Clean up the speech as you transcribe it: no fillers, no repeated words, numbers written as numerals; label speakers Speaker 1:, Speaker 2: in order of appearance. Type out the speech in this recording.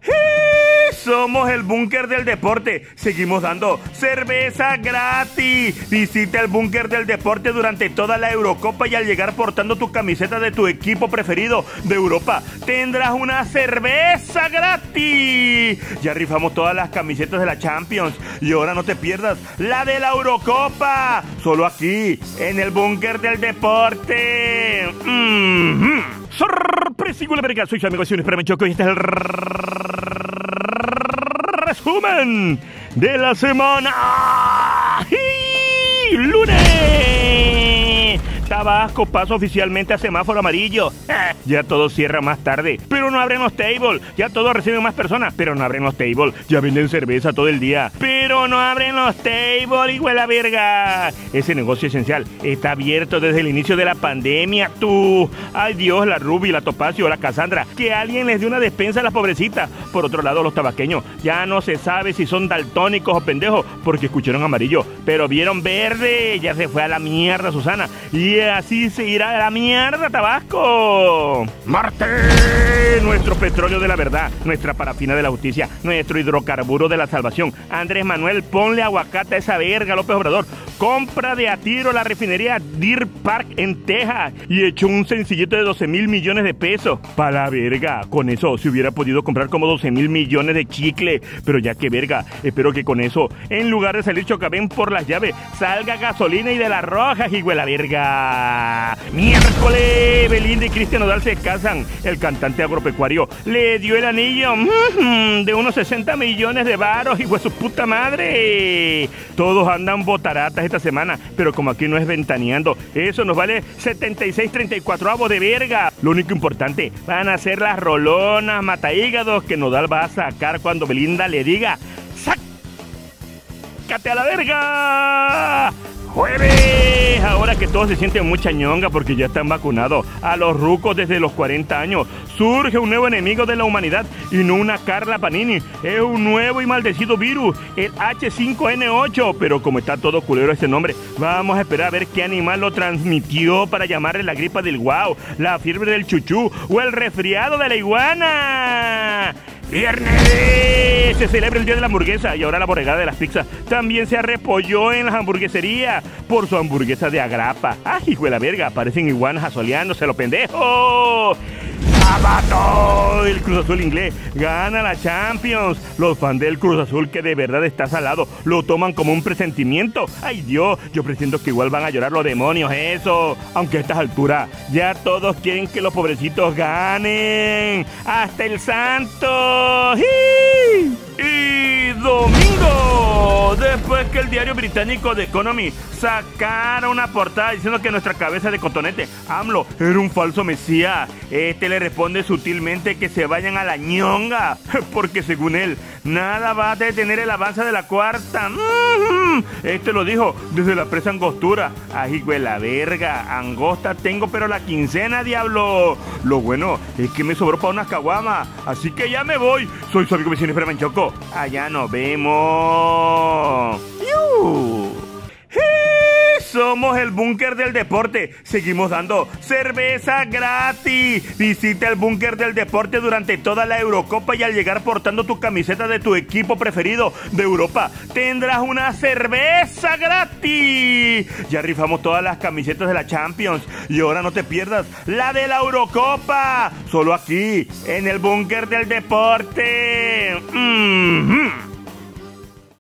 Speaker 1: Somos el Búnker del Deporte. Seguimos dando cerveza gratis. Visita el Búnker del Deporte durante toda la Eurocopa y al llegar portando tu camiseta de tu equipo preferido de Europa, tendrás una cerveza gratis. Ya rifamos todas las camisetas de la Champions y ahora no te pierdas la de la Eurocopa. Solo aquí, en el Búnker del Deporte. Sorpresivo, verga. Soy su amigo Siones Premenchoco y este es el resumen de la semana. ¡Lunes! Tabasco pasa oficialmente a semáforo amarillo. Ya todo cierra más tarde, pero no abren los tables. Ya todos reciben más personas, pero no abren los tables. Ya venden cerveza todo el día, pero no abren los tables, igual la verga. Ese negocio esencial está abierto desde el inicio de la pandemia, tú. Ay Dios, la Ruby, la Topacio, la Cassandra, que alguien les dé una despensa a las pobrecitas. Por otro lado, los tabasqueños, ya no se sabe si son daltónicos o pendejos, porque escucharon amarillo, pero vieron verde. Ya se fue a la mierda, Susana. Y así se irá a la mierda, Tabasco. Marte, nuestro petróleo de la verdad, nuestra parafina de la justicia, nuestro hidrocarburo de la salvación. Andrés Manuel, ponle aguacate a esa verga, López Obrador. Compra de a tiro la refinería Deer Park en Texas y echó un sencillito de 12,000 millones de pesos. Pa' la verga, con eso se hubiera podido comprar como 12,000 millones de chicle. Pero ya que verga, espero que con eso, en lugar de salir Chocabén por las llaves, salga gasolina y de las rojas, hijo de la verga. Miércoles, Belinda y Cristian Nodal se casan. El cantante agropecuario le dio el anillo de unos 60 millones de varos, hijo de su puta madre. Todos andan botaratas esta semana, pero como aquí no es ventaneando, eso nos vale 76.34 de verga. Lo único importante van a ser las rolonas matahígados que Nodal va a sacar cuando Belinda le diga ¡sácate a la verga! ¡Jueves! Ahora que todos se sienten mucha ñonga porque ya están vacunados, a los rucos desde los 40 años, surge un nuevo enemigo de la humanidad y no una Carla Panini. Es un nuevo y maldecido virus, el H5N8. Pero como está todo culero este nombre, vamos a esperar a ver qué animal lo transmitió para llamarle la gripa del guau, la fiebre del chuchú o el resfriado de la iguana. Viernes se celebra el día de la hamburguesa y ahora la borregada de las pizzas también se arrepolló en las hamburgueserías por su hamburguesa de agrapa. ¡Ay, hijo de la verga! Parecen iguanas asoleándose, los pendejos. ¡Sábado! El Cruz Azul inglés gana la Champions. Los fans del Cruz Azul, que de verdad está salado, lo toman como un presentimiento. ¡Ay, Dios! Yo presiento que igual van a llorar los demonios, eso. Aunque a estas alturas ya todos quieren que los pobrecitos ganen. ¡Hasta el Santo! Y domingo, después que el diario británico The Economy sacara una portada diciendo que nuestra cabeza de cotonete, AMLO, era un falso mesías, este le responde sutilmente que se vayan a la ñonga, porque según él, nada va a detener el avance de la cuarta. Este lo dijo desde la presa Angostura. Ay, güey, la verga, angosta tengo, pero la quincena, diablo. Lo bueno es que me sobró para unas caguamas, así que ya me voy. Soy su amigo vecino Premenchoco. Allá nos vemos. Somos el Búnker del Deporte. Seguimos dando cerveza gratis. Visita el Búnker del Deporte durante toda la Eurocopa y al llegar portando tu camiseta de tu equipo preferido de Europa, tendrás una cerveza gratis. Ya rifamos todas las camisetas de la Champions y ahora no te pierdas la de la Eurocopa. Solo aquí, en el Búnker del Deporte.